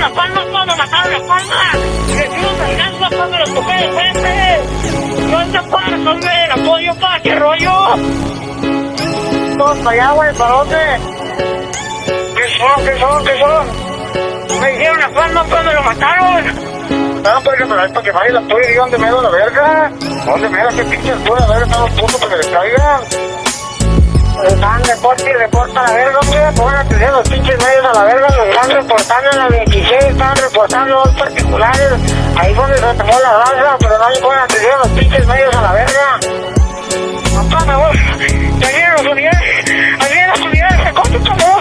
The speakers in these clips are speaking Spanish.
las palmas cuando mataron las palmas. Les dimos venganza cuando los toqué de frente. Yo ando para resolver el apoyo para qué rollo. Todos para allá, güey, ¿para dónde? ¿Qué son? Me dijeron las palmas cuando lo mataron. No, pero para que vaya la tuya y diga dónde me da la verga. ¿Dónde me da qué pinche altura? A ver, están los puntos para que les caigan. Están reporta a la verga, hombre. Pongan atención los pinches medios a la verga. Los están reportando en la 26, están reportando dos particulares. Ahí fue donde se tomó la raza, pero nadie pone atención los pinches medios a la verga. Papá, me voy. Ya vienen las unidades, se corta tu amor.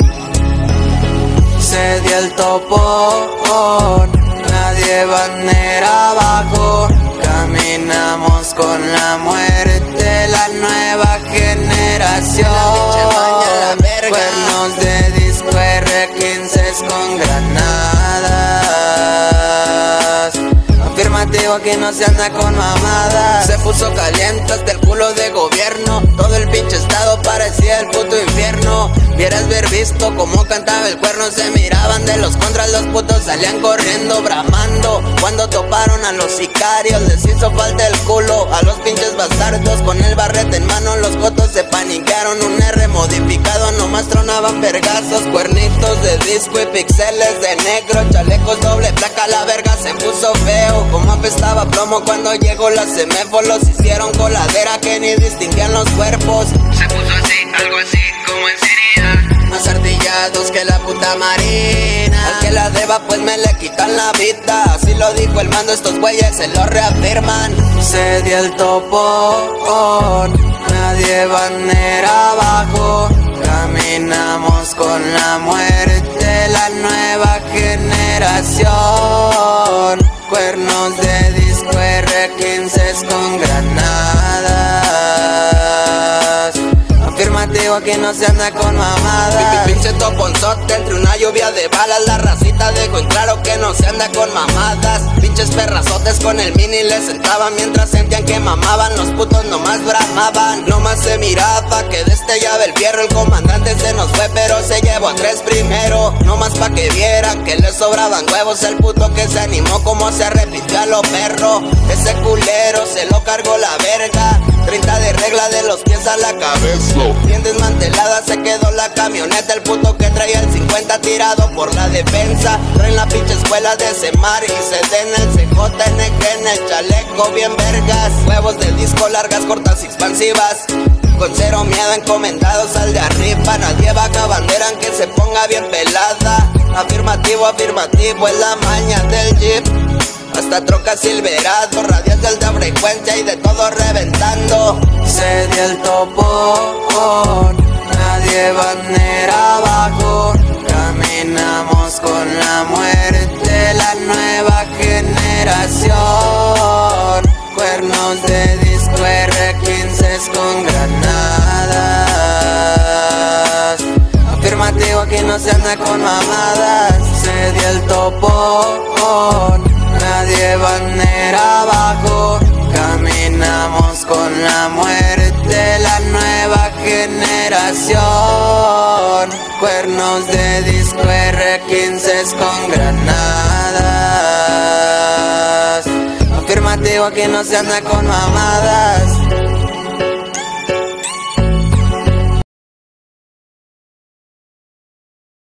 Se dio el topón, nadie bandera abajo. Caminamos con la muerte, la nueva generación. Cuernos de disco R15 con granadas. Afirmativo que no se anda con mamadas. Se puso caliente hasta el culo de gobierno. Todo el pinche estado parecía el puto infierno. Vieras ver visto cómo cantaba el cuerno. Se miraban de los contras, los putos salían corriendo, bramando. Cuando toparon a los sicarios les hizo falta el culo. A los pinches bastardos con el barrete en mano, los cotos se paniquearon. Un R modificado, nomás tronaban vergazos. Cuernitos de disco y pixeles de negro. Chalecos doble placa, la verga se puso feo. Como apestaba plomo cuando llegó la seméfo. Los hicieron coladera que ni distinguían los cuerpos. Se puso así, algo así como en Siria. Más artillados que la puta marina. Al que la deba pues me le quitan la vida. Así lo dijo el mando, estos güeyes se lo reafirman. Se dio el topón, nadie bandera abajo. Caminamos con la muerte, la nueva generación. Cuernos de disco R15 con granadas. Afirmativo que no se anda con mamadas. Pinche toponzote entre una lluvia de balas. La racita dejó en claro que no se anda con mamadas. Pinches perrazotes con el mini les sentaban mientras sentían que mamaban. Los putos nomás bramaban. Nomás se miraba que destellaba el fierro. El comandante se nos fue pero se llevó a 3 primero. Nomás pa' que vieran que le sobraban huevos. El puto que se animó como se arrepintió a lo perro. Ese culero se lo cargó la verga. 30 de regla de los pies a la cabeza. Bien desmantelada se quedó la camioneta. El puto que traía el 50 tirado por la defensa. Traen la pinche escuela de Semar y se den el CJNG en el chaleco bien vergas. Huevos de disco, largas, cortas, expansivas. Con cero miedo encomendados al de arriba. Nadie baja bandera aunque se ponga bien pelada. Afirmativo, afirmativo es la maña del jeep. Hasta troca Silverado, radios de alta frecuencia y de todo reventando. Se dio el topón, nadie bandera abajo. Caminamos con la muerte, la nueva generación. Cuernos de disco R15 con granadas. Afirmativo que no se anda con mamadas. Se dio el topón, nadie bandera abajo. Caminamos con la muerte, la nueva generación. Cuernos de disco R15 con granadas. Afirmativo que no se anda con mamadas.